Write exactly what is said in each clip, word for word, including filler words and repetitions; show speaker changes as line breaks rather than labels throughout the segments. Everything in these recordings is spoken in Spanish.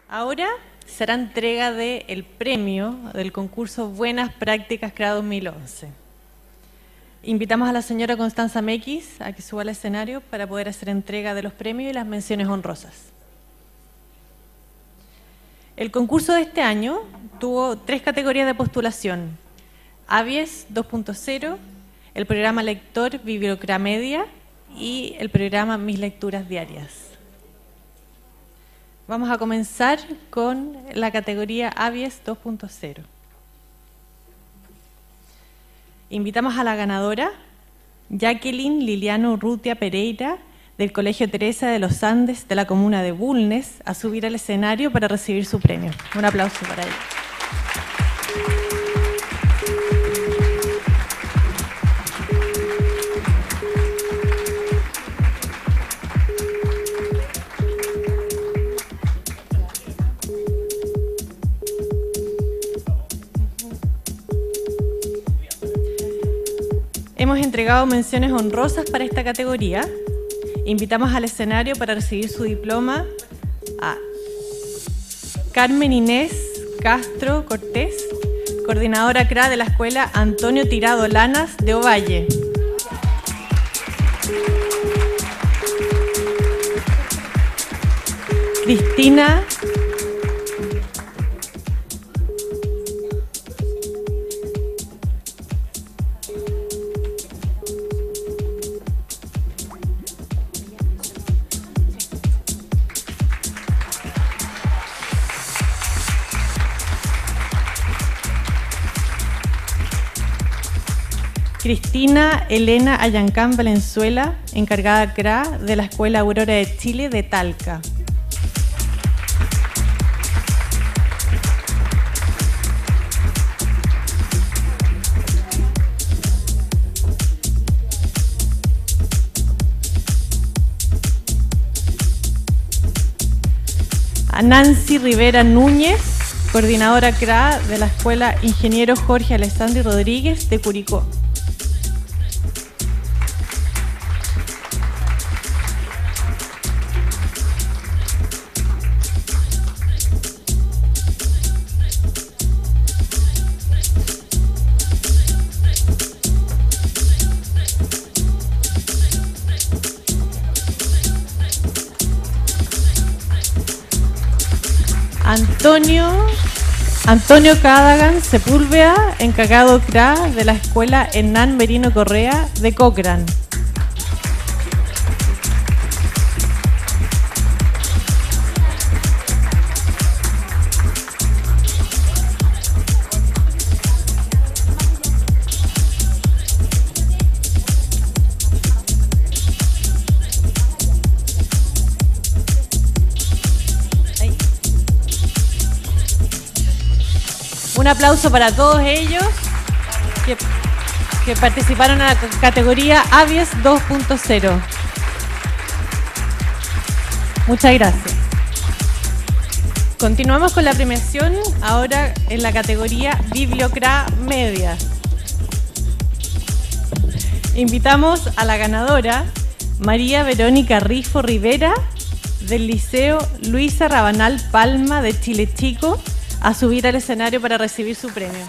Ahora será entrega del premio del concurso Buenas Prácticas C R A dos mil once. Invitamos a la señora Constanza Mequis a que suba al escenario para poder hacer entrega de los premios y las menciones honrosas. El concurso de este año tuvo tres categorías de postulación: ABIES dos punto cero, el programa Lector Bibliocra Media y el programa Mis Lecturas Diarias. Vamos a comenzar con la categoría ABIES dos punto cero. Invitamos a la ganadora, Jacqueline Liliano Urrutia Pereira, del Colegio Teresa de los Andes de la comuna de Bulnes, a subir al escenario para recibir su premio. Un aplauso para ella. Hemos entregado menciones honrosas para esta categoría. Invitamos al escenario para recibir su diploma a Carmen Inés Castro Cortés, coordinadora C R A de la Escuela Antonio Tirado Lanas de Ovalle. Cristina Cristina Elena Ayancán Valenzuela, encargada C R A de la Escuela Aurora de Chile de Talca. A Nancy Rivera Núñez, coordinadora C R A de la Escuela Ingeniero Jorge Alessandri Rodríguez de Curicó. Antonio, Antonio Cadagan Sepúlveda, encargado C R A de la Escuela Hernán Merino Correa de Cochrane. Un aplauso para todos ellos que, que participaron en la categoría ABIES dos punto cero. Muchas gracias. Continuamos con la premiación, ahora en la categoría Bibliocra Media. Invitamos a la ganadora, María Verónica Rifo Rivera, del Liceo Luisa Rabanal Palma de Chile Chico, a subir al escenario para recibir su premio.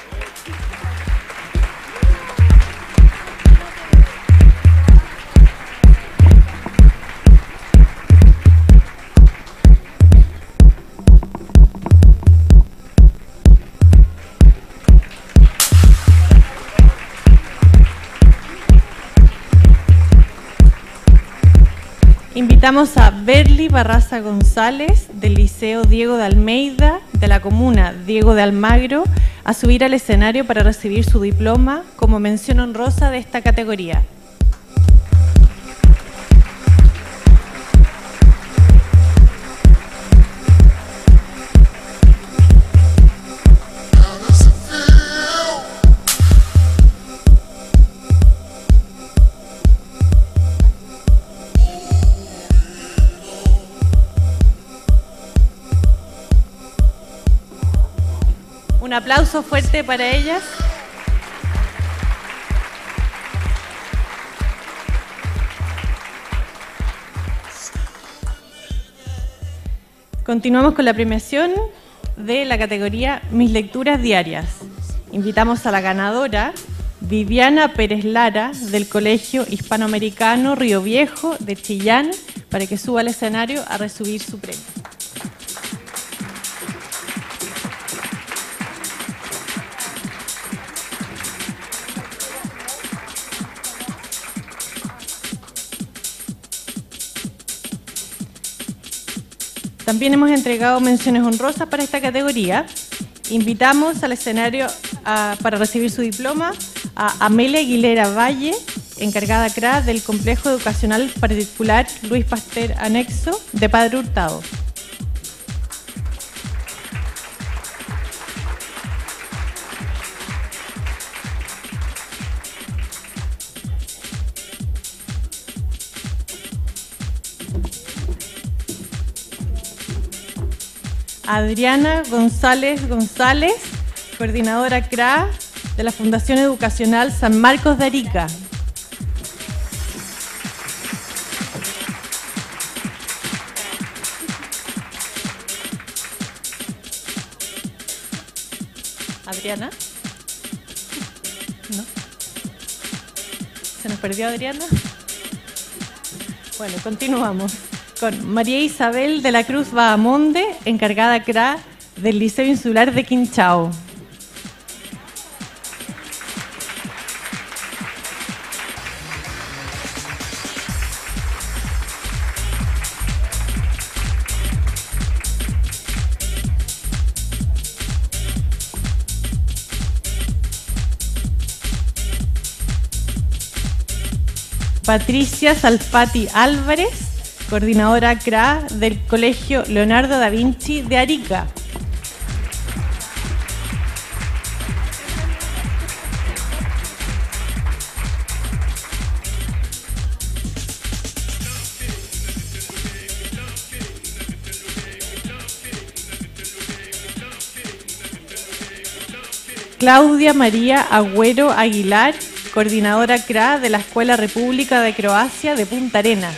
Invitamos a Berly Barraza González, del Liceo Diego de Almeida, de la comuna Diego de Almagro, a subir al escenario para recibir su diploma como mención honrosa de esta categoría. Un aplauso fuerte para ellas. Continuamos con la premiación de la categoría Mis Lecturas Diarias. Invitamos a la ganadora, Viviana Pérez Lara, del Colegio Hispanoamericano Río Viejo de Chillán, para que suba al escenario a recibir su premio. También hemos entregado menciones honrosas para esta categoría. Invitamos al escenario a, para recibir su diploma a Amelia Aguilera Valle, encargada C R A del Complejo Educacional Particular Luis Pasteur Anexo de Padre Hurtado. Adriana González González, coordinadora C R A de la Fundación Educacional San Marcos de Arica. Adriana. ¿No? ¿Se nos perdió Adriana? Bueno, continuamos con María Isabel de la Cruz Bahamonde, encargada C R A del Liceo Insular de Quinchao. Patricia Salfati Álvarez, coordinadora C R A del Colegio Leonardo da Vinci de Arica. Claudia María Agüero Aguilar, coordinadora C R A de la Escuela República de Croacia de Punta Arenas.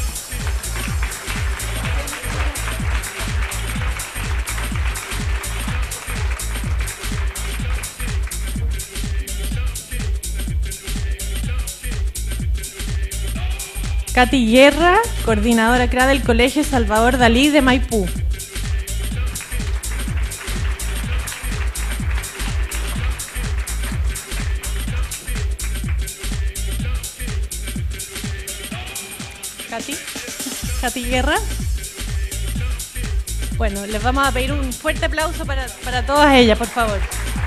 Katy Guerra, coordinadora C R A del Colegio Salvador Dalí de Maipú. Katy, Katy Guerra. Bueno, les vamos a pedir un fuerte aplauso para, para todas ellas, por favor.